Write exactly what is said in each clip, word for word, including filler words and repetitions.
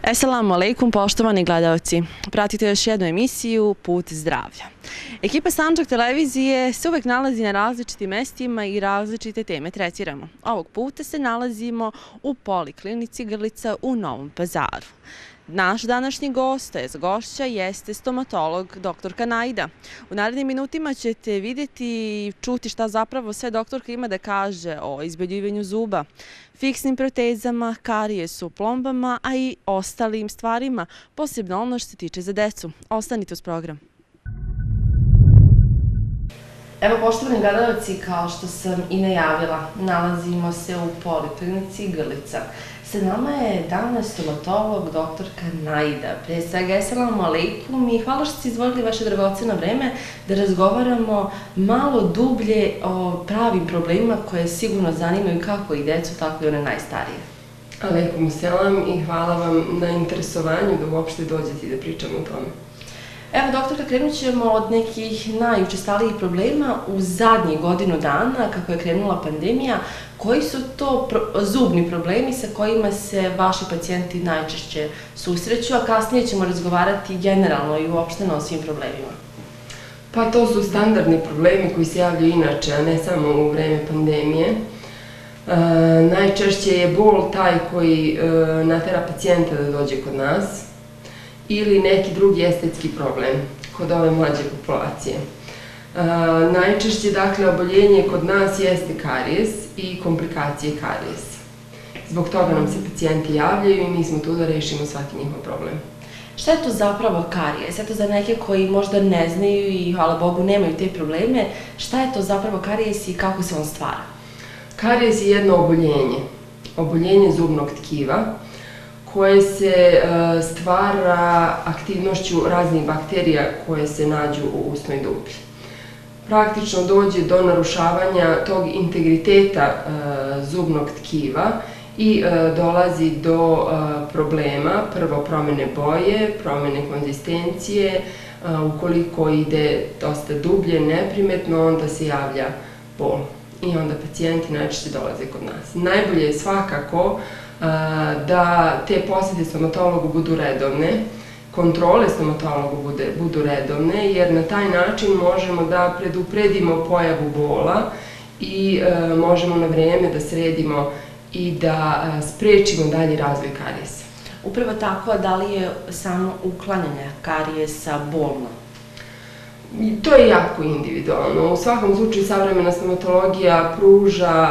Assalamu alaikum, poštovani gledalci. Pratite još jednu emisiju Put zdravlja. Ekipa Sandžak televizije se uvek nalazi na različitim mestima i različite teme tretiramo. Ovog puta se nalazimo u Poliklinici Grlica u Novom Pazaru. Naš današnji gost, to jest gošća, jeste stomatolog doktorka Naida. U narednim minutima ćete vidjeti i čuti šta zapravo sve doktorka ima da kaže o izbeljivanju zuba, fiksnim protezama, karijesu, plombama, a i ostalim stvarima, posebno ono što se tiče za decu. Ostanite uz program. Evo, poštovani gledalci, kao što sam i najavila, nalazimo se u Poliklinici Grlica. Sa nama je danas stomatolog doktorka Naida. Prije svega, assalamu alaikum i hvala što ste izdvojili vaše dragoceno vreme da razgovaramo malo dublje o pravim problemima koje sigurno zanimaju kako i decu, tako i one najstarije. Alaikum selam i hvala vam na interesovanju da uopšte dođete i da pričamo o tome. Evo, doktorka, krenut ćemo od nekih najučestalijih problema u zadnjih godinu dana, kako je krenula pandemija. Koji su to zubni problemi sa kojima se vaši pacijenti najčešće susreću, a kasnije ćemo razgovarati generalno i uopšteno o svim problemima? Pa to su standardni problemi koji se javljaju inače, a ne samo u vreme pandemije. Najčešće je bol taj koji natera pacijenta da dođe kod nas ili neki drugi estetski problem kod ove mlađe populacije. Najčešće, dakle, oboljenje kod nas jeste karijes i komplikacije karijesa. Zbog toga nam se pacijenti javljaju i mi smo tu da rešimo svaki njihov problem. Šta je to zapravo karijes? Eto, za neke koji možda ne znaju i, hvala Bogu, nemaju te probleme, šta je to zapravo karijes i kako se on stvara? Karijes je jedno oboljenje, oboljenje zubnog tkiva, koje se stvara aktivnošću raznih bakterija koje se nađu u usnoj dublji. Praktično dođe do narušavanja tog integriteta zubnog tkiva i dolazi do problema, prvo promene boje, promene konzistencije, ukoliko ide dosta dublje, neprimetno, onda se javlja bol i onda pacijenti najčešće dolaze kod nas. Najbolje je svakako da te posete stomatologu budu redovne, kontrole stomatologu budu redovne, jer na taj način možemo da predupredimo pojavu bola i možemo na vreme da sredimo i da sprečimo dalji razvoj karijesa. Upravo tako, da li je samo uklanjanje karijesa bolno? To je jako individualno. U svakom slučaju savremena stomatologija pruža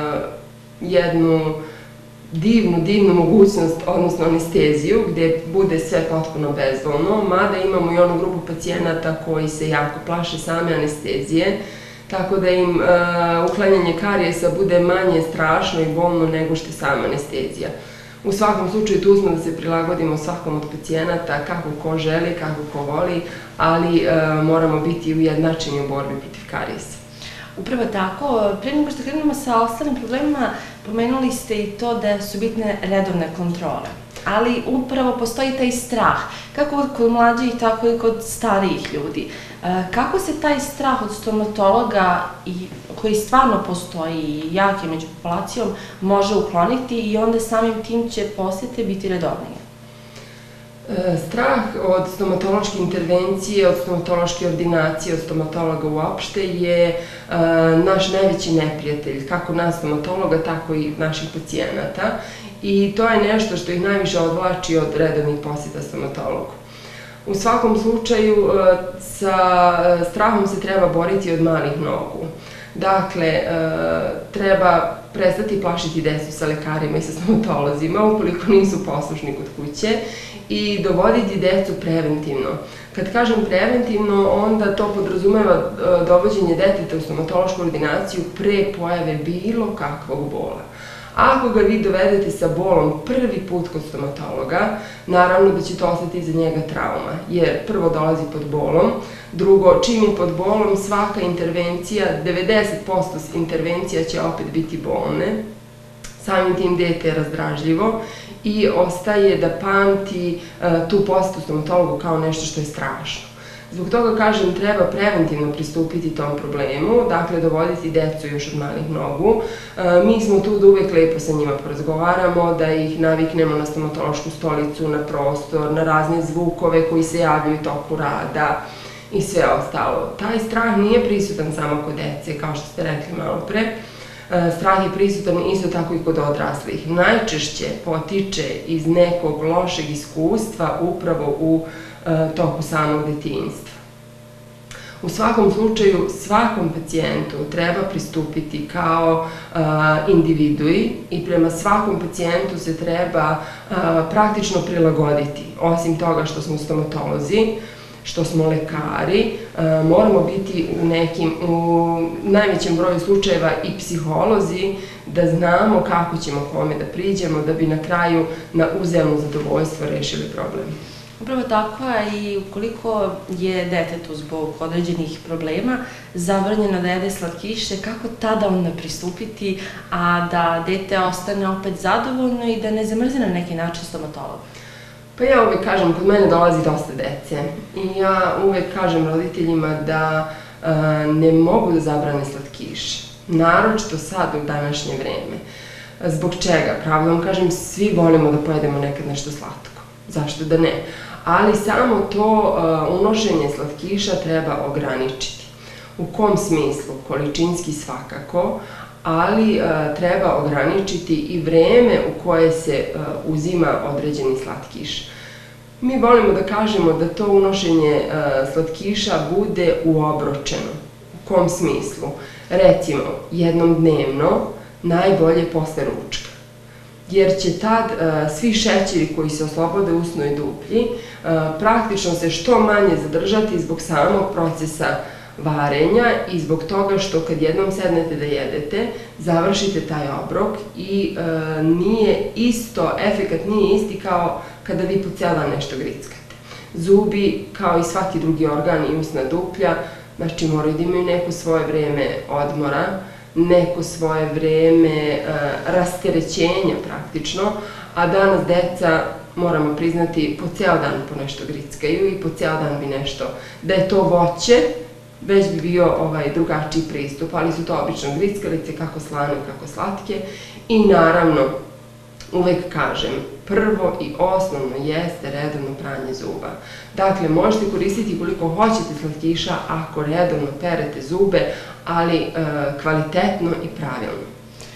jednu divnu, divnu mogućnost, odnosno anesteziju, gde bude sve potpuno bezbolno, mada imamo i onu grupu pacijenata koji se jako plaše same anestezije, tako da im uklanjanje karijesa bude manje strašno i bolno nego što je sama anestezija. U svakom slučaju tu smo da se prilagodimo svakom od pacijenata, kako ko želi, kako ko voli, ali moramo biti ujednačeni u borbi protiv karijesa. Upravo tako. Prije nego što krenemo sa ostalim problemima, pomenuli ste i to da su bitne redovne kontrole. Ali upravo postoji taj strah, kako kod mlađih, tako i kod starijih ljudi. Kako se taj strah od stomatologa, koji stvarno postoji i jak je među populacijom, može ukloniti i onda samim tim će posete biti redovnije? Strah od stomatološke intervencije, od stomatološke ordinacije, od stomatologa uopšte je naš najveći neprijatelj, kako nas stomatologa, tako i naših pacijenata. I to je nešto što ih najviše odvlači od redovnih posjeta stomatologu. U svakom slučaju, sa strahom se treba boriti od malih nogu. Dakle, treba prestati plašiti decu sa lekarima i sa stomatolozima, ukoliko nisu poslušni kod kuće, i dovoditi decu preventivno. Kad kažem preventivno, onda to podrazumeva dovođenje deteta u stomatološku ordinaciju pre pojave bilo kakvog bola. Ako ga vi dovedete sa bolom prvi put kod stomatologa, naravno da će to ostati iza njega trauma, jer prvo dolazi pod bolom, drugo, čim je pod bolom, svaka intervencija, devedeset posto intervencija će opet biti bolne, samim tim dete je razdražljivo i ostaje da pamti tu posetu stomatologu kao nešto što je strašno. Zbog toga, kažem, treba preventivno pristupiti tom problemu, dakle, dovoditi decu još od malih nogu. Mi smo tu da uvek lepo sa njima porazgovaramo, da ih naviknemo na stomatološku stolicu, na prostor, na razne zvukove koji se javljaju u toku rada i sve ostalo. Taj strah nije prisutan samo kod dece, kao što ste rekli malo pre. Strah je prisutan isto tako i kod odraslih. Najčešće potiče iz nekog lošeg iskustva upravo u toku samog detinjstva. U svakom slučaju, svakom pacijentu treba pristupiti kao individui i prema svakom pacijentu se treba praktično prilagoditi. Osim toga što smo stomatolozi, što smo lekari, moramo biti u nekim, u najvećem broju slučajeva i psiholozi, da znamo kako ćemo kome da priđemo, da bi na kraju na uzajamno zadovoljstvo rešili problem. Upravo tako, i ukoliko je detetu zbog određenih problema zabranjeno da jede slatkiše, kako tada onda pristupiti, a da dete ostane opet zadovoljno i da ne zamrzi na neki način stomatologa? Pa ja uvek kažem, kod mene dolazi dosta dece i ja uvek kažem roditeljima da ne mogu da zabrane slatkiše, naročito sad u današnje vreme. Zbog čega? Pravo vam kažem, svi volimo da pojedemo nekad nešto slatko. Zašto da ne? Ali samo to unošenje slatkiša treba ograničiti. U kom smislu? Količinski svakako, ali treba ograničiti i vreme u koje se uzima određeni slatkiš. Mi volimo da kažemo da to unošenje slatkiša bude uobročeno. U kom smislu? Recimo, jednom dnevno, najbolje posle ručka. Jer će tad svi šećeri koji se oslobode u usnoj duplji praktično se što manje zadržati zbog samog procesa varenja i zbog toga što kad jednom sednete da jedete, završite taj obrok i nije isto, efekat nije isti kao kada vi po cijel dan nešto grickate. Zubi, kao i svaki drugi organ i usna duplja, znači moraju da imaju neko svoje vreme odmora, neko svoje vreme rasterećenja praktično, a danas deca, moramo priznati, po cijel dan po nešto grickaju i po cijel dan bi nešto, da je to voće, već bi bio drugačiji pristup, ali su to obično grickalice, kako slane, kako slatke. I naravno, uvek kažem, prvo i osnovno jeste redovno pranje zuba. Dakle, možete koristiti koliko hoćete slatkiša ako redovno perete zube, ali kvalitetno i pravilno.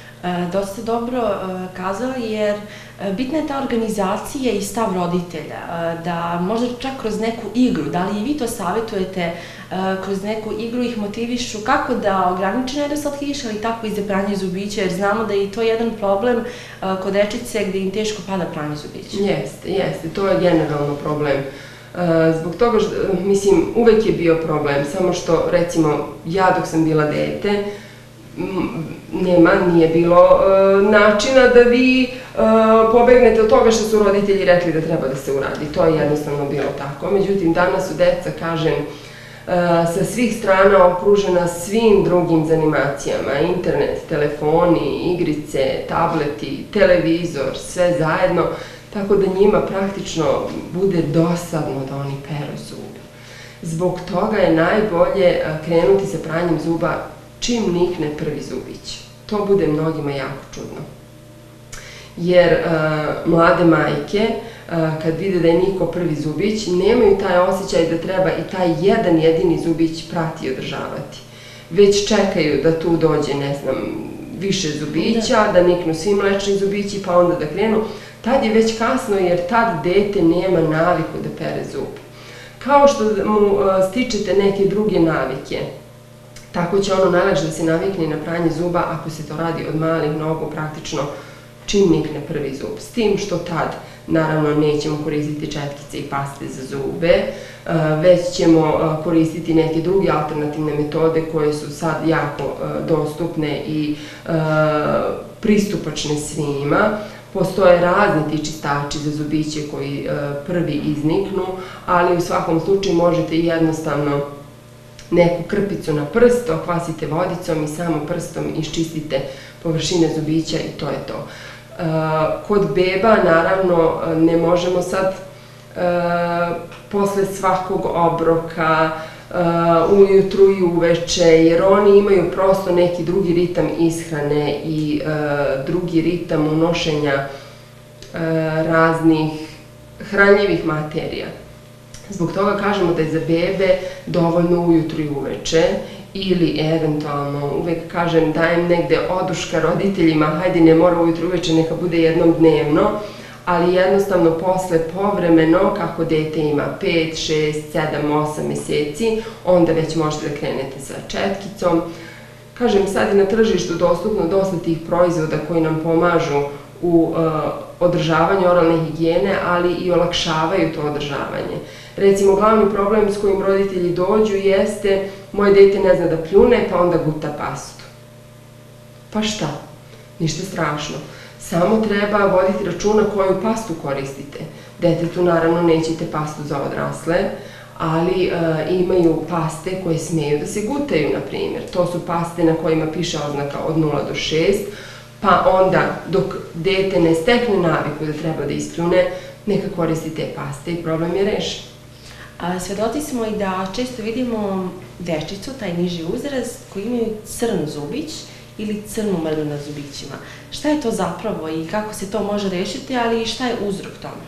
Dosta dobro kazali, jer bitna je ta organizacija i stav roditelja, da možda čak kroz neku igru, da li i vi to savjetujete, kroz neku igru ih motivišu kako da ograniče ne jedu slatkiše, ali tako i za pranje zubića, jer znamo da je i to jedan problem kod dečice gde im teško pada pranje zubića. Jeste, jeste, to je generalno problem. Zbog toga, mislim, uvek je bio problem, samo što, recimo, ja dok sam bila dete, nema, nije bilo načina da vi pobegnete od toga što su roditelji rekli da treba da se uradi. To je jednostavno bilo tako. Međutim, danas su deca, kažem, sa svih strana okružena svim drugim zanimacijama, internet, telefoni, igrice, tableti, televizor, sve zajedno, tako da njima praktično bude dosadno da oni peru zube. Zbog toga je najbolje krenuti sa pranjem zuba čim nikne prvi zubić. To bude mnogima jako čudno. Jer mlade majke, kad vide da je niko prvi zubić, nemaju taj osjećaj da treba i taj jedan jedini zubić prati i održavati. Već čekaju da tu dođe, ne znam, više zubića, da niknu svi mlečni zubići, pa onda da krenu. Tad je već kasno, jer tad dete nema naviku da pere zub. Kao što mu stičete neke druge navike, tako će ono najlakše da se navikne na pranje zuba ako se to radi od malih nogu, praktično čim nikne prvi zub. S tim što tad, naravno, nećemo koristiti četkice i paste za zube, već ćemo koristiti neke druge alternativne metode koje su sad jako dostupne i pristupačne svima. Postoje razni ti čistači za zubiće koji prvi izniknu, ali u svakom slučaju možete jednostavno neku krpicu na prst, okvasite vodicom i samo prstom iščistite površine zubića i to je to. Kod beba, naravno, ne možemo sad posle svakog obroka, ujutru i uveče, jer oni imaju prosto neki drugi ritam ishrane i drugi ritam unošenja raznih hranljivih materija. Zbog toga kažemo da je za bebe dovoljno ujutru i uveče, ili eventualno, uvek kažem, dajem negde oduška roditeljima, hajde ne mora ujutru i uveče, neka bude jednom dnevno, ali jednostavno posle povremeno, kako dete ima pet, šest, sedam, osam meseci, onda već možete da krenete sa četkicom. Kažem, sad je na tržištu dostupno dosta tih proizvoda koji nam pomažu u održavanju oralne higijene, ali i olakšavaju to održavanje. Recimo, glavni problem s kojim roditelji dođu jeste moje dete ne zna da pljune, pa onda guta pastu. Pa šta? Ništa strašno. Samo treba voditi računa koju pastu koristite. Detetu naravno nećete pastu za odrasle, ali imaju paste koje smeju da se gutaju, na primjer. To su paste na kojima piše oznaka od nula do šest, pa onda dok dete ne stekne naviku da treba da ispljune, neka koristi te paste i problem je rešen. Svedoci smo i da često vidimo dečicu, taj niži uzrast, koji imaju crn zubić ili crnu mrlju na zubićima. Šta je to zapravo i kako se to može rešiti, ali i šta je uzrok tome?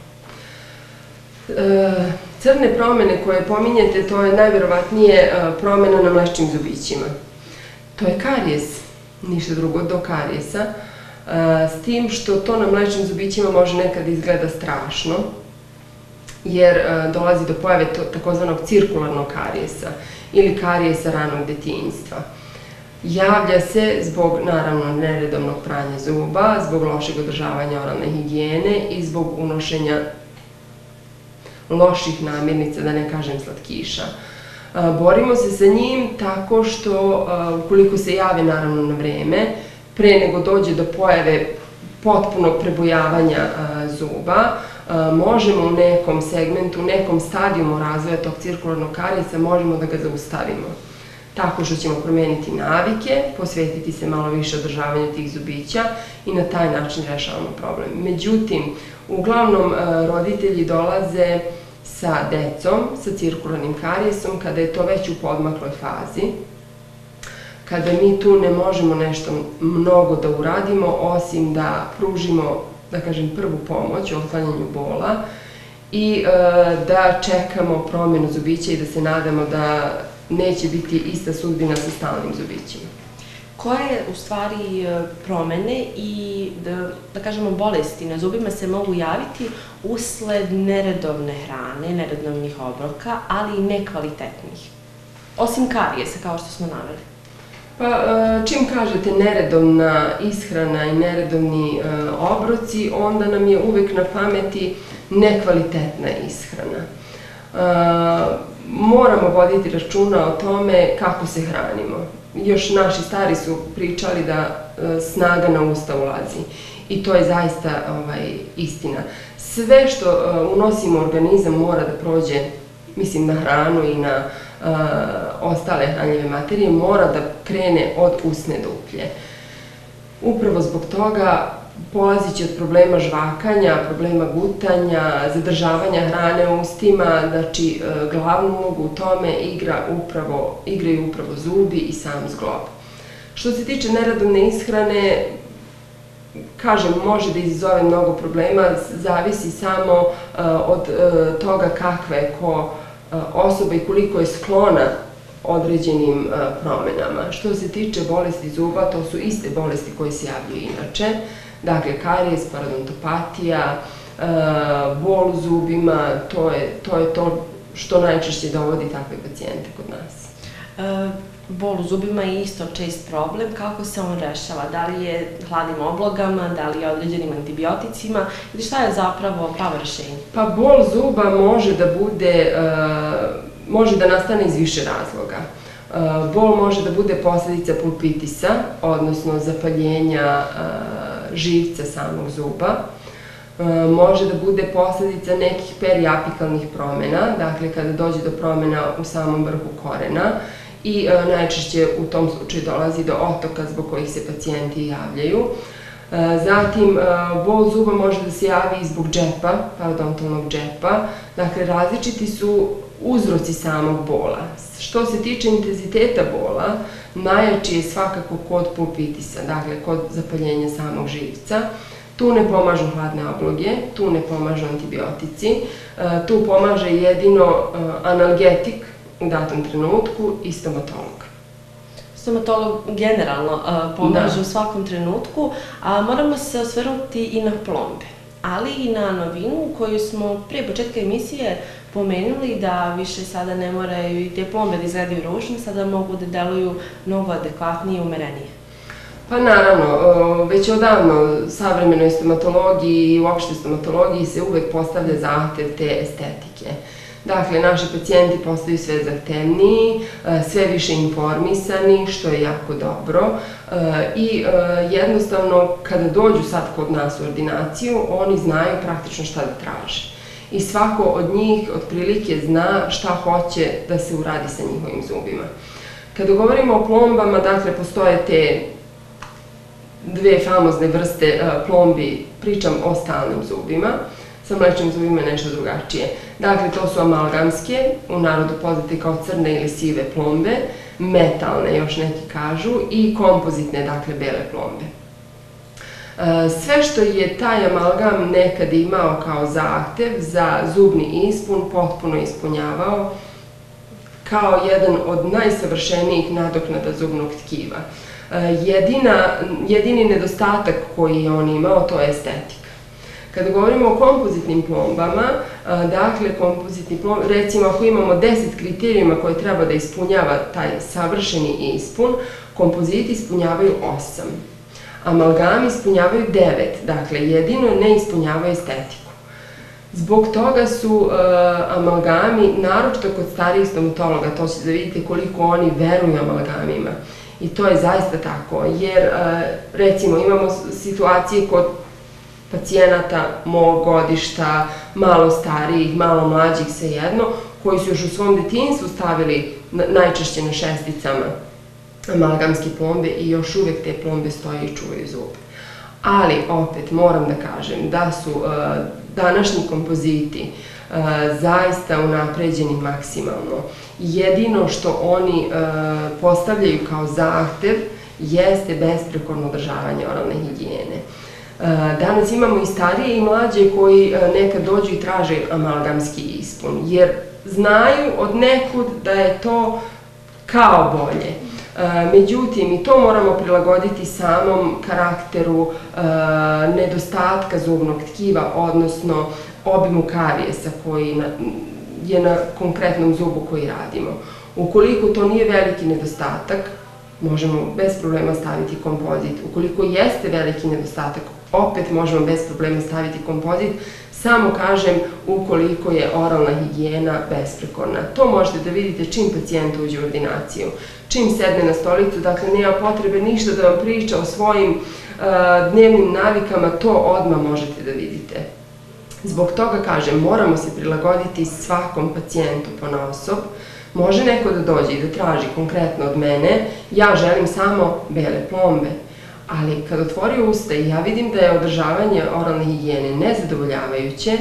Crne promene koje pominjete, to je najverovatnije promena na mlečnim zubićima. To je karijes, ništa drugo do karijesa, s tim što to na mlečnim zubićima može nekada izgleda strašno, jer dolazi do pojave takozvanog cirkularnog karijesa ili karijesa ranog detinjstva. Javlja se zbog, naravno, neredovnog pranja zuba, zbog lošeg održavanja oralne higijene i zbog unošenja loših namirnica, da ne kažem slatkiša. Borimo se sa njim tako što, ukoliko se jave, naravno, na vreme, pre nego dođe do pojave potpunog prebujavanja zuba, možemo u nekom segmentu, u nekom stadijumu razvoja tog cirkularnog karijesa, možemo da ga zaustavimo. Tako što ćemo promeniti navike, posvetiti se malo više održavanju tih zubića i na taj način rešavamo problem. Međutim, uglavnom roditelji dolaze sa decom, sa cirkularnim karijesom, kada je to već u podmakloj fazi, kada mi tu ne možemo nešto mnogo da uradimo, osim da pružimo, da kažem, prvu pomoć u otklanjanju bola i da čekamo promenu zubića i da se nadamo da neće biti ista sudbina sa stalnim zubićima. Koje, u stvari, promene i, da kažemo, bolesti na zubima se mogu javiti usled neredovne hrane, neredovnih obroka, ali i nekvalitetnih? Osim karijesa, kao što smo naveli. Pa, čim kažete neredovna ishrana i neredovni obroci, onda nam je uvek na pameti nekvalitetna ishrana. Moramo voditi računa o tome kako se hranimo. Još naši stari su pričali da snaga na usta ulazi i to je zaista istina. Sve što unosimo u organizam mora da prođe, mislim, na hranu i na ostale hranljive materije, mora da krene od usne duplje. Upravo zbog toga polazići od problema žvakanja, problema gutanja, zadržavanja hrane u ustima, znači glavnu ulogu u tome igraju upravo zubi i sam zglob. Što se tiče neredovne ishrane, kažem, može da izazove mnogo problema, zavisi samo od toga kakva je ko osoba i koliko je sklona određenim promenama. Što se tiče bolesti zuba, to su iste bolesti koje se javljaju inače. Dakle, karijes, parodontopatija, bol u zubima, to je to što najčešće dovodi takve pacijente kod nas. Bol u zubima je isto čest problem. Kako se on rešava? Da li je hladnim oblogama, da li je određenim antibioticima ili šta je zapravo pravo rešenje? Pa bol zuba može da bude, može da nastane iz više razloga. Bol može da bude posledica pulpitisa, odnosno zapaljenja živca samog zuba. Može da bude posledica nekih periapikalnih promena, dakle kada dođe do promena u samom vrhu korena i najčešće u tom slučaju dolazi do otoka zbog kojih se pacijenti javljaju. Zatim, bol zuba može da se javi i zbog džepa, parodontalnog džepa. Dakle, različiti su uzroci samog bola. Što se tiče intenziteta bola, najjači je svakako kod pulpitisa, dakle kod zapaljenja samog živca. Tu ne pomažu hladne obloge, tu ne pomažu antibiotici, tu pomaže jedino analgetik u datom trenutku i stomatolog. Stomatolog generalno pomaže u svakom trenutku, a moramo se osvrnuti i na plombe, ali i na novinu koju smo prije početka emisije pomenuli da više sada ne moraju i te plombe da izgledaju ružno, sada mogu da deluju mnogo adekvatnije i umerenije. Pa naravno, već odavno savremenoj stomatologiji i uopšte stomatologiji se uvek postavlja zahtev te estetike. Dakle, naši pacijenti postaju sve zahtevniji, sve više informisani, što je jako dobro i jednostavno kada dođu sad kod nas u ordinaciju, oni znaju praktično šta da traže. I svako od njih otprilike zna šta hoće da se uradi sa njihovim zubima. Kada govorimo o plombama, dakle, postoje te dve famozne vrste plombi, pričam o stalnim zubima, sa mlečnim zubima je nešto drugačije. Dakle, to su amalgamske, u narodu poznate kao crne ili sive plombe, metalne, još neki kažu, i kompozitne, dakle, bele plombe. Sve što je taj amalgam nekad imao kao zahtev za zubni ispun, potpuno ispunjavao kao jedan od najsavršenijih nadoknada zubnog tkiva. Jedini nedostatak koji je on imao, to je estetika. Kada govorimo o kompozitnim plombama, dakle, kompozitni plomb, recimo ako imamo deset kriterijuma koje treba da ispunjava taj savršeni ispun, kompoziti ispunjavaju osam. Amalgami ispunjavaju devet, dakle, jedino ne ispunjavaju estetiku. Zbog toga su amalgami, naročito kod starijih stomatologa, to ćete da vidite koliko oni veruju amalgamima. I to je zaista tako, jer, recimo, imamo situacije kod pacijenata mog godišta, malo starijih, malo mlađih, svejedno, koji su još u svom detinjstvu stavili najčešće na šesticama amalgamske plombe i još uvek te plombe stoje i čuvaju zub. Ali, opet, moram da kažem da su današnji kompoziti zaista unapređeni maksimalno. Jedino što oni postavljaju kao zahtev jeste besprekorno održavanje oralne higijene. Danas imamo i starije i mlađe koji nekad dođu i traže amalgamski ispun, jer znaju od nekud da je to kao bolje. Međutim, i to moramo prilagoditi samom karakteru nedostatka zubnog tkiva, odnosno obimu karijesa koji je na konkretnom zubu koji radimo. Ukoliko to nije veliki nedostatak, možemo bez problema staviti kompozit. Ukoliko jeste veliki nedostatak, opet možemo bez problema staviti kompozit, samo kažem ukoliko je oralna higijena besprekorna. To možete da vidite čim pacijent uđe u ordinaciju. Čim sedne na stolicu, dakle nema potrebe ništa da vam priča o svojim dnevnim navikama, to odmah možete da vidite. Zbog toga kažem, moramo se prilagoditi svakom pacijentu ponaosob. Može neko da dođe i da traži konkretno od mene, ja želim samo bele plombe. Ali kad otvori usta i ja vidim da je održavanje oralne higijene nezadovoljavajuće,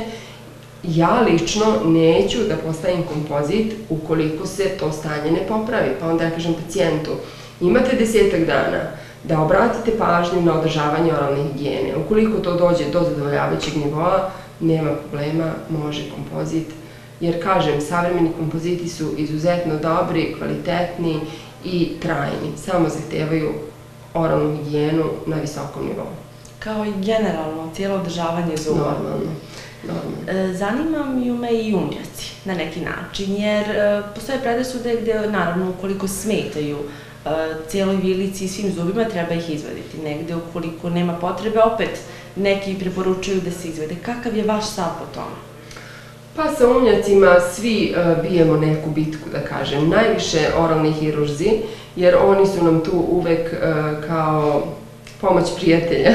ja lično neću da postavim kompozit ukoliko se to stanje ne popravi. Pa onda ja kažem pacijentu, imate desetak dana da obratite pažnju na održavanje oralne higijene. Ukoliko to dođe do zadovoljavajućeg nivoa, nema problema, može kompozit. Jer, kažem, savremeni kompoziti su izuzetno dobri, kvalitetni i trajni. Samo zahtevaju oralnu higijenu na visokom nivou. Kao i generalno, cijelo održavanje zuba. Normalno. Zanimaju me i umjaci na neki način, jer postoje predrasude gde, naravno, ukoliko smetaju cijeloj vilici i svim zubima, treba ih izvaditi. Negde, ukoliko nema potrebe, opet neki preporučuju da se izvede. Kakav je vaš stav po tome? Pa sa umjacima svi bijemo neku bitku, da kažem. Najviše oralni hirurzi, jer oni su nam tu uvek kao pomoć prijatelja.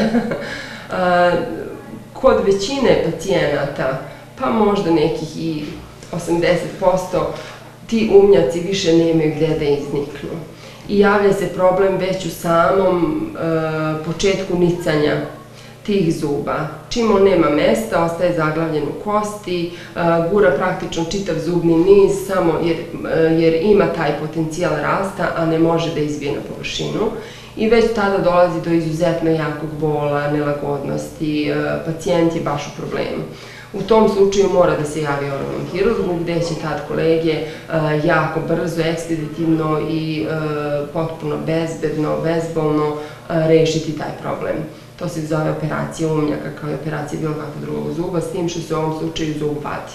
Kod većine pacijenata, pa možda nekih i osamdeset posto, ti umjaci više nemaju gde da izniknu. I javlja se problem već u samom početku nicanja tih zuba. Čim on nema mesta, ostaje zaglavljen u kosti, gura praktično čitav zubni niz samo jer ima taj potencijal rasta, a ne može da izbije na površinu. I već tada dolazi do izuzetno jakog bola, nelagodnosti, pacijent je baš u problemu. U tom slučaju mora da se javi oralnom hirurgu gde će tad kolege jako brzo, ekspeditivno i potpuno bezbedno, bezbolno rešiti taj problem. To se zove operacija umnjaka kao i operacija bilo kakvog drugog zuba, s tim što se u ovom slučaju zub vadi.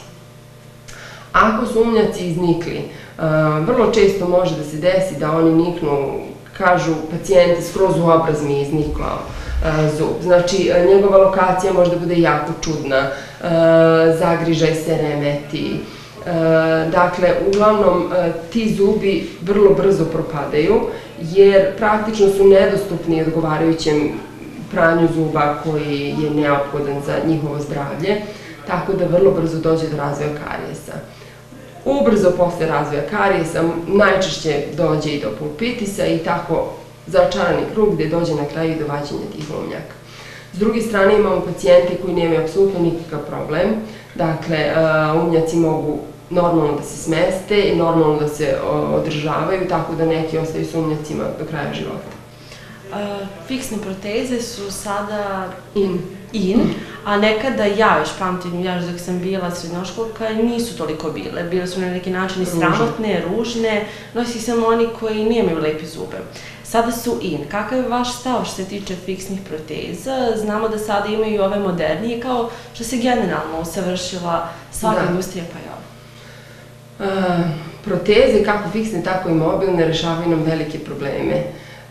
Ako su umnjaci iznikli, vrlo često može da se desi da oni niknu, kažu pacijenti, skroz u obraz mi je iznikao zub. Znači, njegova lokacija može da bude jako čudna, zagrižaj se remeti. Dakle, uglavnom, ti zubi vrlo brzo propadaju, jer praktično su nedostupni odgovarajućem pranju zuba koji je neophodan za njihovo zdravlje, tako da vrlo brzo dođe do razvoja karijesa. Ubrzo posle razvoja karijesa najčešće dođe i do pulpitisa i tako začarani krug gde dođe na kraju i do vađenja tih umnjaka. S druge strane imamo pacijente koji nemaju apsolutno nikakav problem, dakle umnjaci mogu normalno da se smeste i normalno da se održavaju, tako da neki ostaju s umnjacima do kraja života. Fiksne proteze su sada in, a nekada ja još pamtim, ja još dok sam bila srednjoškolka, nisu toliko bile. Bile su na neki način i sramotne, ružne, nosi samo oni koji nemaju lepe zube. Sada su in. Kakav je vaš stav što se tiče fiksnih proteza? Znamo da sada imaju ove modernije, kao što se generalno usavršila svaka industrija pa i ovo. Proteze, kako fiksne, tako i mobilne, rešavaju nam velike probleme.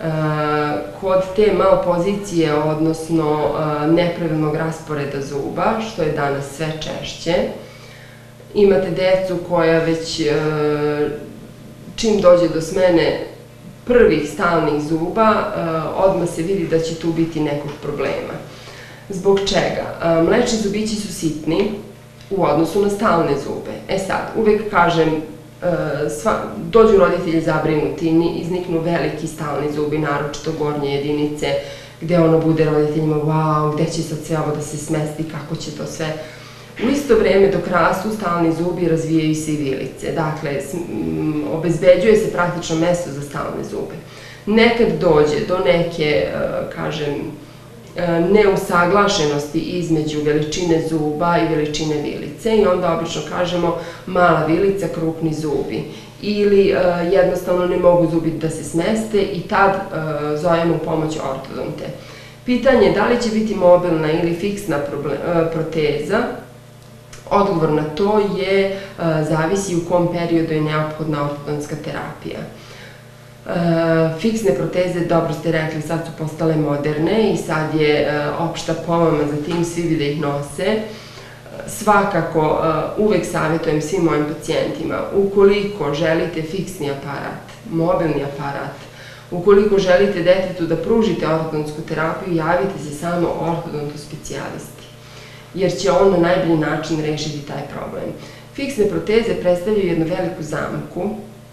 Kod te malopozicije, odnosno nepravilnog rasporeda zuba, što je danas sve češće, imate decu koja već čim dođe do smene prvih stalnih zuba, odmah se vidi da će tu biti nekog problema. Zbog čega? Mlečni zubići su sitni u odnosu na stalne zube. E sad, uvek kažem, dođu roditelji zabrinuti, izniknu veliki stalni zubi, naročito gornje jedinice, gde ono bude roditeljima, wow, gde će sad sve ovo da se smesti, kako će to sve. U isto vreme dok rastu stalni zubi, razvijaju se i vilice. Dakle, obezbeđuje se praktično mesto za stalne zube. Nekad dođe do neke, kažem, neusaglašenosti između veličine zuba i veličine vilice i onda obično kažemo mala vilica, krupni zubi. Ili jednostavno ne mogu zubi da se smeste i tad zovemo pomoć ortodonte. Pitanje je da li će biti mobilna ili fiksna proteza. Odgovor na to je, zavisi u kom periodu je neophodna ortodonska terapija. Fiksne proteze, dobro ste rekli, sad su postale moderne i sad je opšta pomama za tim, svi bi da ih nose. Svakako, uvek savjetujem svim mojim pacijentima, ukoliko želite fiksni aparat, mobilni aparat, ukoliko želite detetu da pružite ortodonsku terapiju, javite se samo ortodontu specijalisti, jer će on na najbolji način rešiti taj problem. Fiksne proteze predstavljaju jednu veliku zamku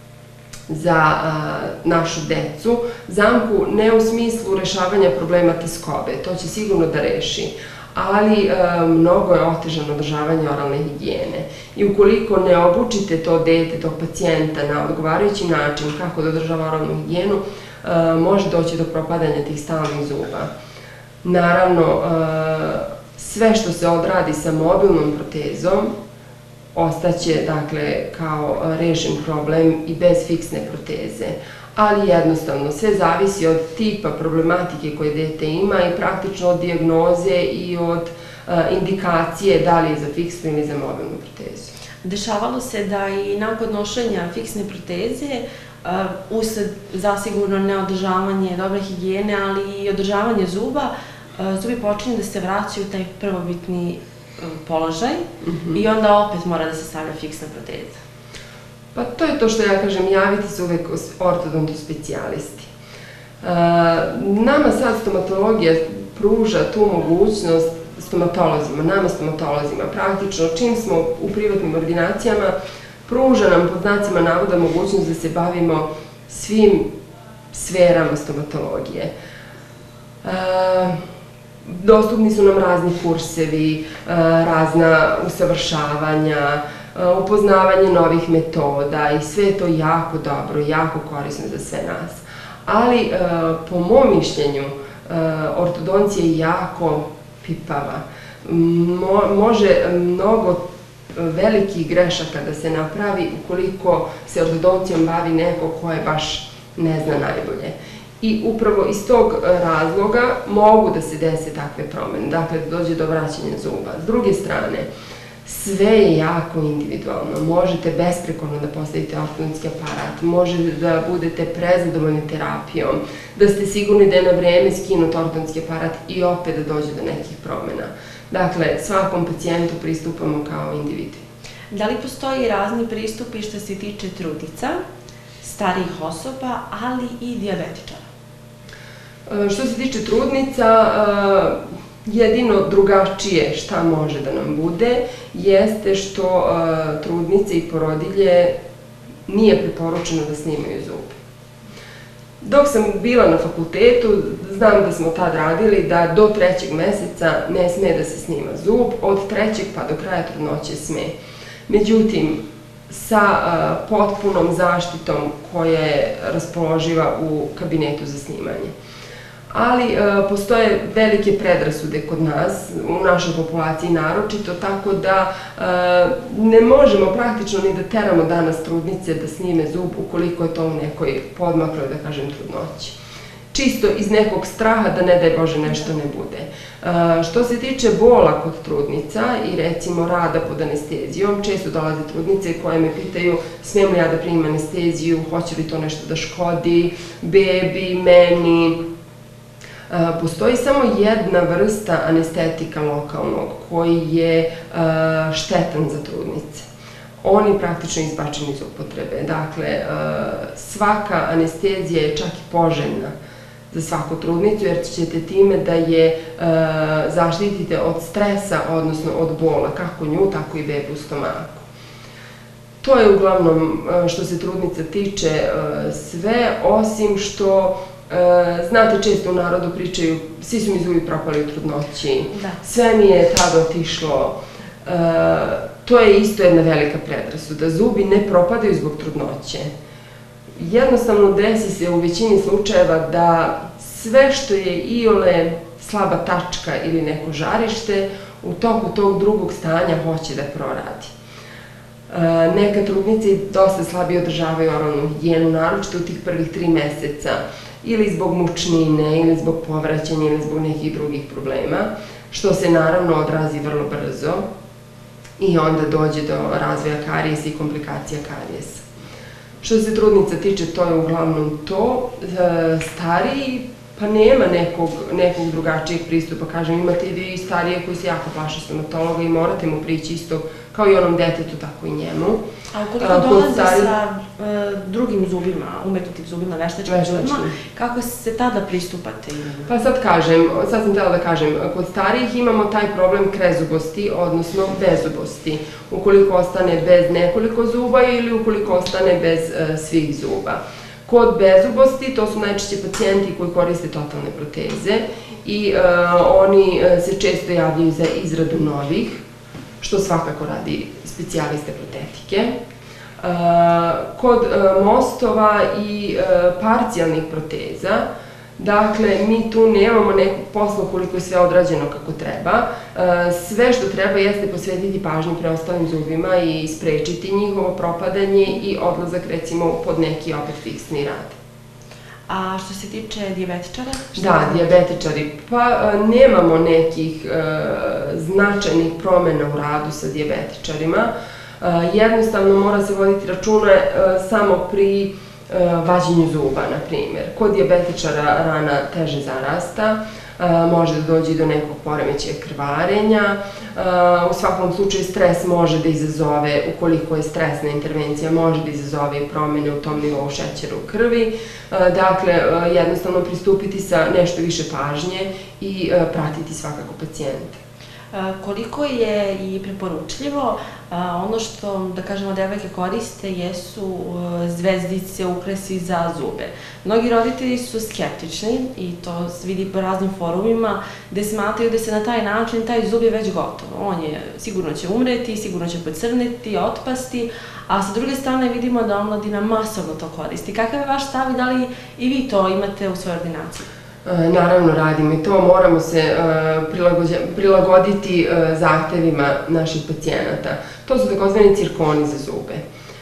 za našu decu. Zamku ne u smislu rešavanja problema tiskobe, to će sigurno da reši, ali mnogo je otežano održavanje oralne higijene. I ukoliko ne obučite to dete, tog pacijenta na odgovarajući način kako da održava oralnu higijenu, može doći do propadanja tih stalnih zuba. Naravno, sve što se odradi sa mobilnom protezom ostaće, dakle, kao rešen problem i bez fiksne proteze. Ali jednostavno, sve zavisi od tipa problematike koje dete ima i praktično od dijagnoze i od indikacije da li je za fiksnu ili za mobilnu protezu. Dešavalo se da i nakon nošenja fiksne proteze, usled zasigurno neodržavanje dobre higijene, ali i održavanje zuba, zubi počinju da se vraćaju u taj prvobitni položaj i onda opet mora da se stavlja fiksna proteza. Pa to je to što ja kažem, javite se uvek ortodontu specijalisti. Nama sad stomatologija pruža tu mogućnost stomatolozima, nama stomatolozima, praktično čim smo u privatnim ordinacijama, pruža nam pod znacima navoda mogućnost da se bavimo svim sferama stomatologije. Dostupni su nam razni kursevi, razna usavršavanja, upoznavanje novih metoda i sve je to jako dobro, jako korisno za sve nas. Ali, po mom mišljenju, ortodoncija je jako pipava. Može mnogo velikih grešaka da se napravi ukoliko se ortodoncijom bavi neko ko je baš ne zna najbolje. I upravo iz tog razloga mogu da se dese takve promene, dakle da dođe do vraćanja zuba. S druge strane, sve je jako individualno. Možete besprekorno da postavite ortodontski aparat, možete da budete prezadovoljni terapijom, da ste sigurni da je na vreme skinut ortodontski aparat i opet da dođe do nekih promena. Dakle, svakom pacijentu pristupamo kao individu. Da li postoji razni pristupi što se tiče trudnica, starijih osoba, ali i dijabetičara? Što se tiče trudnica, jedino drugačije šta može da nam bude jeste što trudnice i porodilje nije preporučeno da snimaju zub. Dok sam bila na fakultetu, znam da smo tad radili da do trećeg meseca ne sme da se snima zub, od trećeg pa do kraja trudnoće sme. Međutim, sa potpunom zaštitom koja je raspoloživa u kabinetu za snimanje. Ali postoje velike predrasude kod nas, u našoj populaciji naročito, tako da ne možemo praktično ni da teramo danas trudnice da snime zub ukoliko je to u nekoj podmakloj, da kažem, trudnoći. Čisto iz nekog straha da ne daj Bože nešto ne bude. Što se tiče bola kod trudnica i recimo rada pod anestezijom, često dolaze trudnice koje me pitaju smijem li ja da primim anesteziju, hoće li to nešto da škodi, bebi, meni. Postoji samo jedna vrsta anestetika lokalnog koji je štetan za trudnice. On je praktično izbačen iz upotrebe. Dakle, svaka anestezija je čak i poželjna za svaku trudnicu, jer ćete time da je zaštitite od stresa, odnosno od bola, kako nju, tako i bebu u stomaku. To je uglavnom što se trudnica tiče sve, osim što znate, često u narodu pričaju, svi su mi zubi propali u trudnoći, sve mi je tada otišlo. To je isto jedna velika predrasuda. Zubi ne propadaju zbog trudnoće. Jednostavno desi se u većini slučajeva da sve što je iole slaba tačka ili neko žarište, u toku tog drugog stanja hoće da proradi. Neka trudnice dosta slabije održavaju oralnu higijenu, naročito u tih prvih tri meseca, ili zbog mučnine, ili zbog povraćanja, ili zbog nekih drugih problema, što se naravno odrazi vrlo brzo i onda dođe do razvoja karijesa i komplikacija karijesa. Što se trudnica tiče, to je uglavnom to. Stariji, pa nema nekog drugačijeg pristupa. Kažem, imate i vi starije koji se jako plaše stomatologa i morate mu prići isto kao i onom detetu, tako i njemu. A ukoliko dolaze sa drugim zubima, umetnutim zubima, veštačkim zubima, kako se tada pristupate? Pa sad kažem, sad sam htjela da kažem, kod starijih imamo taj problem krezubosti, odnosno bezubosti. Ukoliko ostane bez nekoliko zuba ili ukoliko ostane bez svih zuba. Kod bezubosti, to su najčešće pacijenti koji koriste totalne proteze i oni se često javljaju za izradu novih, što svakako radi specijaliste protetike. Kod mostova i parcijalnih proteza, dakle, mi tu nemamo nekog posla koliko je sve odrađeno kako treba. Sve što treba jeste posvetiti pažnju preostalim zubima i sprečiti njihovo propadanje i odlazak, recimo, pod neki opet fiksni rad. A što se tiče dijabetičara? Da, dijabetičari. Pa nemamo nekih značajnih promena u radu sa dijabetičarima. Jednostavno mora se voditi računa samo pri vađenju zuba, na primjer. Kod dijabetičara rana teže zarasta, može da dođe do nekog poremećaja krvarenja. U svakom slučaju stres može da izazove, ukoliko je stresna intervencija, može da izazove i promjene u tom nivou šećera u krvi. Dakle, jednostavno pristupiti sa nešto više pažnje i pratiti svakako pacijenta. Koliko je i preporučljivo, ono što, da kažemo, devojke koriste jesu zvezdice, ukrasi za zube. Mnogi roditelji su skeptični i to se vidi po raznim forumima gde smatraju da se na taj način taj zub je već gotov. On je, sigurno će umreti, sigurno će pocrneti, otpasti, a sa druge strane vidimo da omladina masovno to koristi. Kakav je vaš stav i da li i vi to imate u svojoj ordinaciji? Naravno radimo i to, moramo se prilagoditi zahtevima naših pacijenata. To su takozvani cirkoni za zube.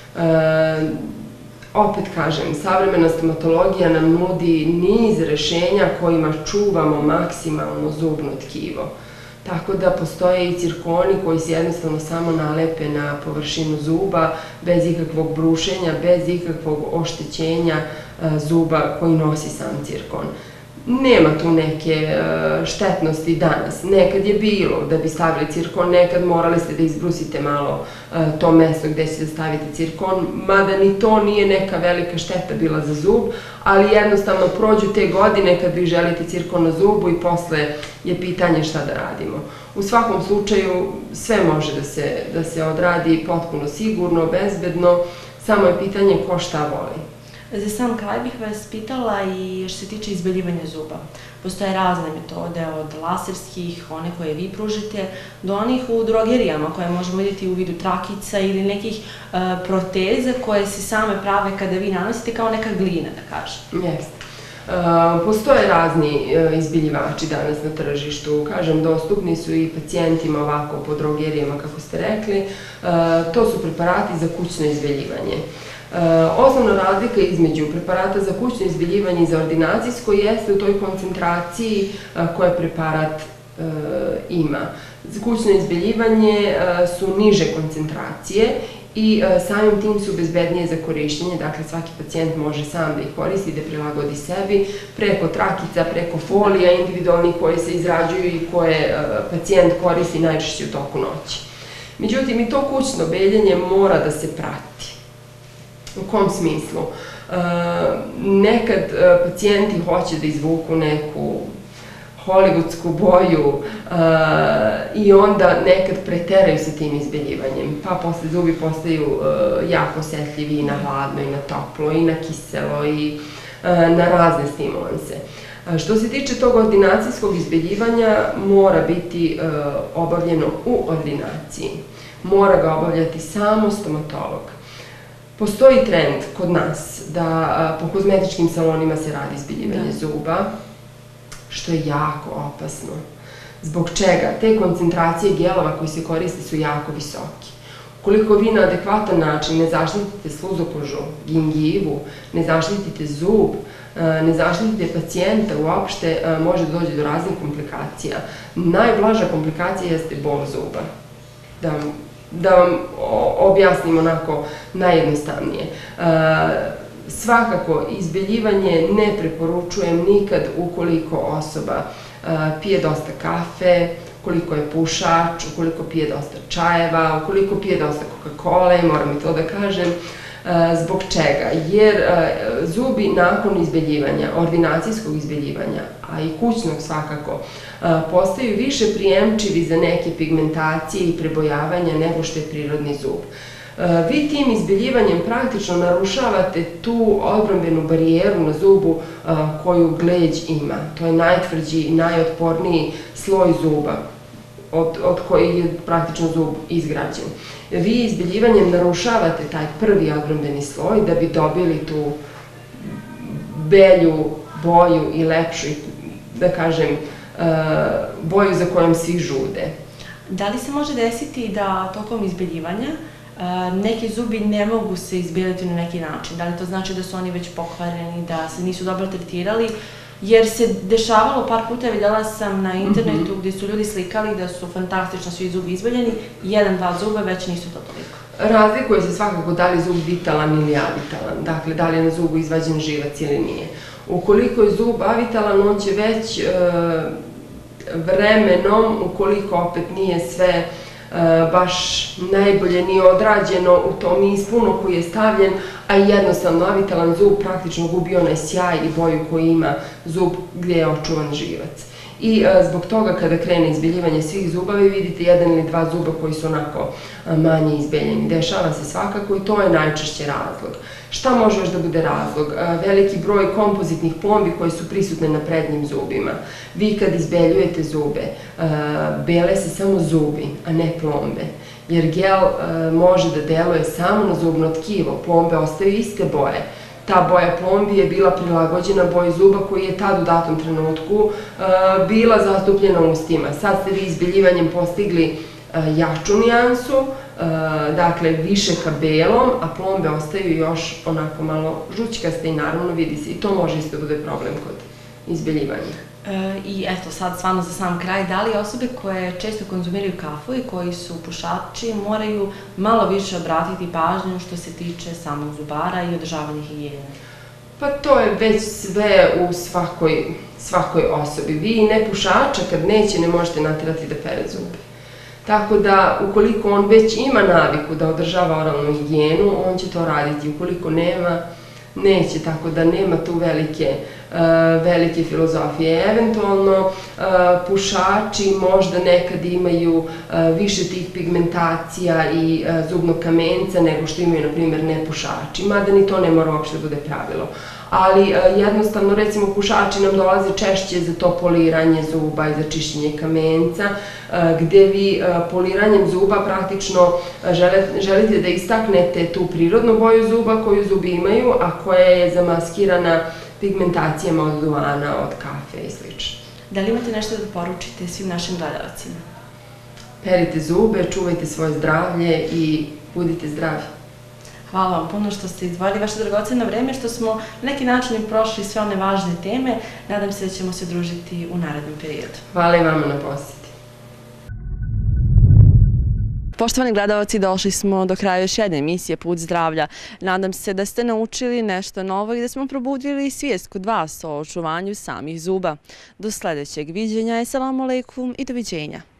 Opet kažem, savremena stomatologija nam nudi niz rešenja kojima čuvamo maksimalno zubno tkivo. Tako da postoje i cirkoni koji se jednostavno samo nalepe na površinu zuba, bez ikakvog brušenja, bez ikakvog oštećenja zuba koji nosi sam cirkon. Nema tu neke štetnosti danas. Nekad je bilo da bi stavili cirkon, nekad morali ste da izbrusite malo to mesto gde ćete staviti cirkon, mada ni to nije neka velika šteta bila za zub, ali jednostavno prođu te godine kad vi želite cirkon na zubu i posle je pitanje šta da radimo. U svakom slučaju sve može da se odradi potpuno sigurno, bezbedno, samo je pitanje ko šta voli. Za sam kraj bih vas pitala i što se tiče izbeljivanja zuba. Postoje razne metode, od laserskih, one koje vi pružite, do onih u drogerijama koje možemo vidjeti u vidu trakica ili nekih proteza koje se same prave kada vi nanosite kao neka glina, da kažem. Jeste. Postoje razni izbeljivači danas na tržištu, kažem, dostupni su i pacijentima ovako po drogerijama, kako ste rekli. To su preparati za kućno izbeljivanje. Osnovna razlika između preparata za kućno izbeljivanje i za ordinacijsko jeste u toj koncentraciji koje preparat ima. Za kućno izbeljivanje su niže koncentracije i samim tim su bezbednije za korišćenje, dakle svaki pacijent može sam da ih koristi, da prilagodi sebi, preko trakica, preko folija individualnih koje se izrađuju i koje pacijent koristi najčešće u toku noći. Međutim, i to kućno beljenje mora da se prati. U kom smislu? Nekad pacijenti hoće da izvuku neku hollywoodsku boju i onda nekad preteraju sa tim izbeljivanjem, pa posle zubi postaju jako osetljivi i na hladno i na toplo i na kiselo i na razne stimulanse. Što se tiče tog ordinacijskog izbeljivanja, mora biti obavljeno u ordinaciji. Mora ga obavljati samo stomatolog. Postoji trend kod nas da po kozmetičkim salonima se radi izbeljivanje zuba, što je jako opasno. Zbog čega? Te koncentracije gelova koji se koriste su jako visoki. Ukoliko vi na adekvatan način ne zaštitite sluzokožu, gingivu, ne zaštitite zub, ne zaštitite pacijenta uopšte, može da dođe do raznih komplikacija. Najblaža komplikacija jeste bol zuba. Da vam objasnim onako najjednostavnije. Svakako, izbeljivanje ne preporučujem nikad ukoliko osoba pije dosta kafe, ukoliko je pušač, ukoliko pije dosta čajeva, ukoliko pije dosta Coca-Cola, moram i to da kažem. Zbog čega? Jer zubi nakon izbeljivanja, ordinacijskog izbeljivanja, a i kućnog svakako, postaju više prijemčivi za neke pigmentacije i prebojavanja nego što je prirodni zub. Vi tim izbeljivanjem praktično narušavate tu odbrambenu barijeru na zubu koju gleđ ima. To je najtvrđi i najotporniji sloj zuba od kojih je praktično zub izgrađen. Vi izbeljivanjem narušavate taj prvi odbrambeni sloj da bi dobili tu belju boju i lepšu, da kažem, boju za kojom svi žude. Da li se može desiti da tokom izbeljivanja neki zubi ne mogu se izbeliti na neki način? Da li to znači da su oni već pokvareni, da se nisu dobro tretirali? Jer se dešavalo, par puta videla sam na internetu gdje su ljudi slikali da su fantastično svi zubi izbeljeni, jedan, dva zuba već nisu to toliko. Razlikuje se svakako da li je zub vitalan ili avitalan, dakle da li je na zubu izvađen živac ili nije. Ukoliko je zub avitalan, on će već vremenom, ukoliko opet nije sve baš najbolje ni odrađeno u tom ispunu koji je stavljen, a i jednostavno avitalan zub praktično gubi onaj sjaj i boju koji ima zub gdje je očuvan živac. I zbog toga kada krene izbeljivanje svih zuba, vi vidite jedan ili dva zuba koji su onako manje izbeljeni. Dešava se svakako i to je najčešće razlog. Šta može još da bude razlog? Veliki broj kompozitnih plombi koje su prisutne na prednjim zubima. Vi kad izbeljujete zube, bele se samo zubi, a ne plombe. Jer gel može da deluje samo na zubno tkivo, plombe ostaju iste boje. Ta boja plombi je bila prilagođena boji zuba koji je tad u datom trenutku bila zastupljena u ustima. Sad ste vi izbeljivanjem postigli jaču nijansu, dakle više ka belom, a plombe ostaju još onako malo žućkaste i naravno vidi se i to može isto bude problem kod izbeljivanja. I eto, sad stvarno za sam kraj, da li osobe koje često konzumiraju kafu i koji su pušači moraju malo više obratiti pažnju što se tiče samog zubara i održavanja higijene? Pa to je već sve u svakoj osobi. Vi nepušača kad neće ne možete naterati da pere zube. Tako da ukoliko on već ima naviku da održava oralnu higijenu, on će to raditi. Ukoliko nema, neće, tako da nema tu velike velike filozofije. Eventualno pušači možda nekad imaju više tih pigmentacija i zubnog kamenca nego što imaju, na primjer, nepušači, mada ni to ne mora uopšte bude pravilo. Ali jednostavno, recimo, pušači nam dolaze češće za to poliranje zuba i za čišćenje kamenca, gde vi poliranjem zuba praktično želite da istaknete tu prirodnu boju zuba koju zubi imaju, a koja je zamaskirana pigmentacijama od duvana, od kafe i slično. Da li imate nešto da poručite svim našim gledalcima? Perite zube, čuvajte svoje zdravlje i budite zdravi. Hvala vam puno što ste izdvojili vaše dragoceno vreme, što smo na neki način prošli sve one važne teme. Nadam se da ćemo se družiti u narednom periodu. Hvala i vama na posjeti. Poštovani gledalci, došli smo do kraja još jedne emisije Put zdravlja. Nadam se da ste naučili nešto novo i da smo probudili svijest kod vas o očuvanju samih zuba. Do sljedećeg viđenja, assalamu alaikum i doviđenja.